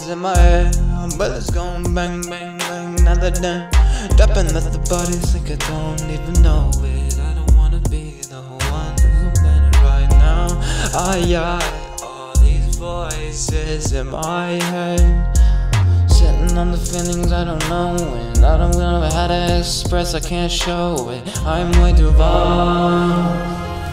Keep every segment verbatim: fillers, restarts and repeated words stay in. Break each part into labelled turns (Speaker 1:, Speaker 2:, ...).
Speaker 1: voices in my head, bullets going bang, bang, bang, another day. Dropping at the bodies like I don't even know it. I don't wanna be the one who's playing it right now. Aye, aye, all these voices in my head, sitting on the feelings I don't know, and I don't know how to express, I can't show it. I'm way too far.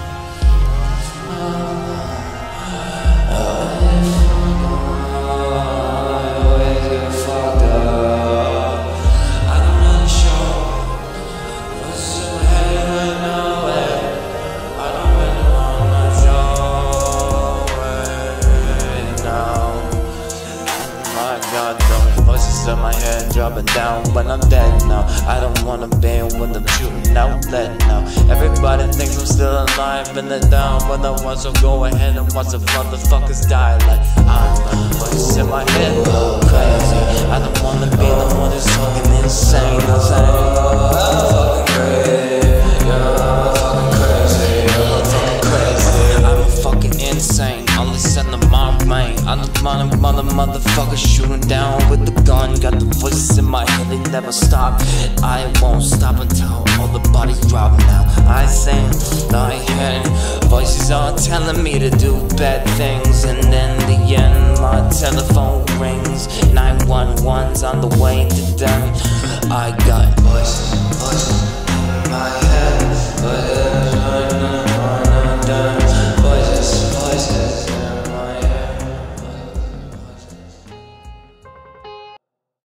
Speaker 1: Voices in my head dropping down when I'm dead now. I don't wanna be when I'm shooting outlet now. Everybody thinks I'm still alive in the down, when I want to go ahead and watch the motherfuckers die like I'm. Voices in my head go crazy. I don't wanna be the one who's fucking insane. I'm fucking crazy. Yeah, I'm fucking crazy. I'm fucking crazy. I'm fucking insane. Only send them my brain. I'm the mother, mother, motherfucker shooting down with the gun. Got the voices in my head, they never stop. I won't stop until all the bodies drop now. I think I head voices are telling me to do bad things, and in the end my telephone rings. nine one one's on the way to them. I got voices, voices in my head.